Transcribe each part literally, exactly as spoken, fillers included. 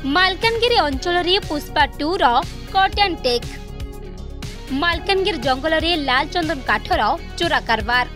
मालकानगिरी अंचल Pushpa two roll cut and take. Malkangiri जंगल रे लाल चंदन काठर चोरा कारबार।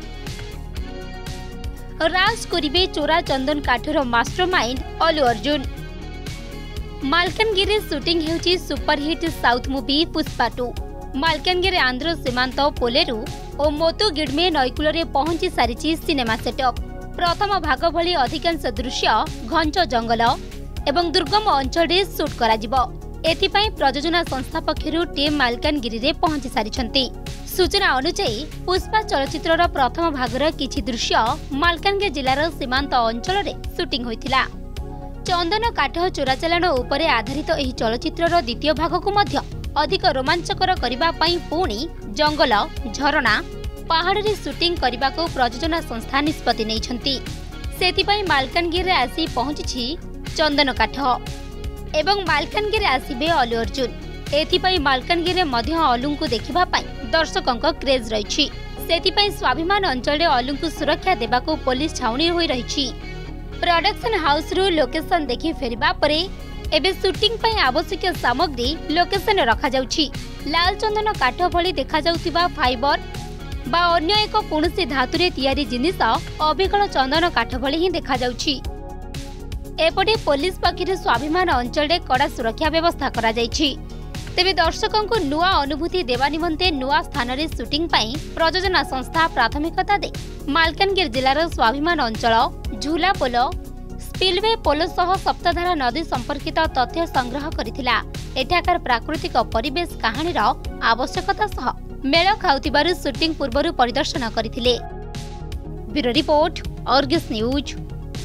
राज करिबे चोरा चंदन काठर मास्टरमाइंड अलू अर्जुन। मालकानगिरी शूटिंग हेउची superhit south movie Pushpa two. Malkangiri Andhra सीमांत पोलेरु और मोतुगिडमे नईकूल रे पहुंची सारिची सिनेमा सेटअप। प्रथम भाग भली अधिकांश दृश्य घंच जंगल एवं दुर्गम अंचल रे शूट करा जिवो। एथिपाई प्रयोजना संस्था पक्षरु टीम मालकानगिरी रे पहुंची सारिछंती। सूचना अनुसार पुष्पा चलचित्रर प्रथम भागर किछि दृश्य मालकानगिरी जिलार सीमांत अंचल रे शूटिंग होइथिला। चंदन काठ चोराचालाण उपरे आधारित एही चलचित्रर द्वितीय भाग को मध्य अधिक रोमांचकर करिबा पई पुणी जंगल झरणा पहाड़ रे शूटिंग करबा को प्रयोजना संस्था निष्पत्ति नैछंती। सेथिपाई मालकानगिरी रे आसी पहुंची चंदन काठ एवं मालकानगिरी आसीबे अलू अर्जुन। एथिपाई मालकानगिरी रे मध्य अलू को देखिबा पई दर्शकंक क्रेज रहिछि। सेथिपाई स्वाभिमान अंचल रे अलू को सुरक्षा देबा को पुलिस छाउनी होई रहिछि। प्रोडक्शन हाउस रु लोकेशन देखि फेरिबा परे एबे शूटिंग पई आवश्यक सामग्री लोकेशन रखा जाउछि। लाल चंदन काठ भली देखा जाउतिबा फाइबर बा अन्य एक कोनोसी धातुरे तयारी जिनिस अभिकल चंदन काठ भली ही देखा जाउछि। एपटे पुलिस पक्षर स्वाभिमान अंचल रे कड़ा सुरक्षा व्यवस्था करा जाइछि। तेबे दर्शकों को नुआ अनुभूति देवा निमंते नुआ स्थान रे शूटिंग पई प्रयोजना संस्था प्राथमिकता दे मालकानगिरी जिलार स्वाभिमान अंचल झूला पोल स्पिलवे पोल सह सप्तधारा नदी संपर्कित तथ्य संग्रह करिथिला। एठाकार प्राकृतिक परिवेश कहानीर आवश्यकता सह मेल खाउतिबारु शूटिंग पूर्वरु परिदर्शन करिथिले। Bureau report Argus news.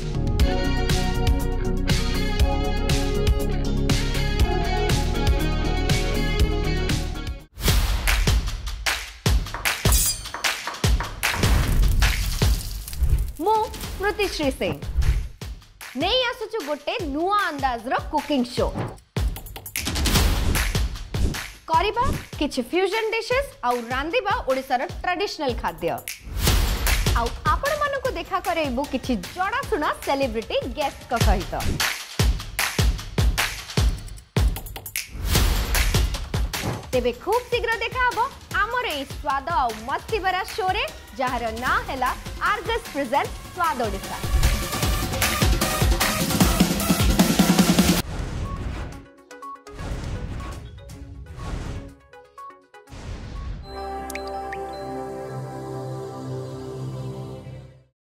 मु स्मृतिश्री सिंह नहीं आसुचु गोटे नुआ अंदाज रो कुकिंग शो करिबा किछि फ्यूजन डिशेस आउ रांदिबा ओडिसा रो ट्रेडिशनल खाद्य आउ आपण मानको देखा करेबु किछि जड़ा सुना सेलिब्रिटी गेस्ट का सहित। तेबे खूब शीघ्र देखा हबो आमर ए स्वाद आउ मस्ती भरा शो रे जहार ना हैला आर्गस प्रेजेंट स्वाद ओडिसा।